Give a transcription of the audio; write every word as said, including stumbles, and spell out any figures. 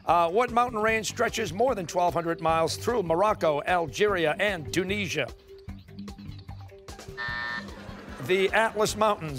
Uh, what mountain range stretches more than twelve hundred miles through Morocco, Algeria, and Tunisia? The Atlas Mountains.